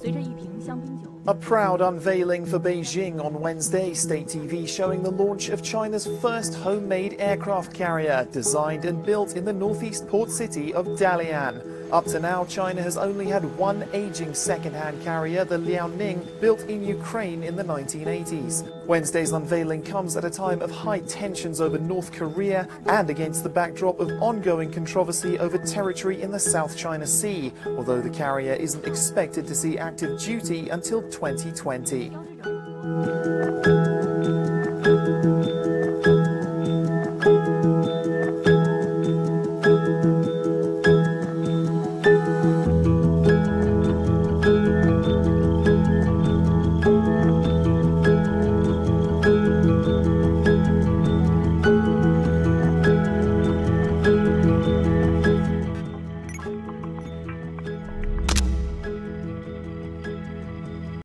A proud unveiling for Beijing on Wednesday, state TV showing the launch of China's first homemade aircraft carrier, designed and built in the northeast port city of Dalian. Up to now, China has only had one aging second-hand carrier, the Liaoning, built in Ukraine in the 1980s. Wednesday's unveiling comes at a time of high tensions over North Korea and against the backdrop of ongoing controversy over territory in the South China Sea, although the carrier isn't expected to see active duty until 2020.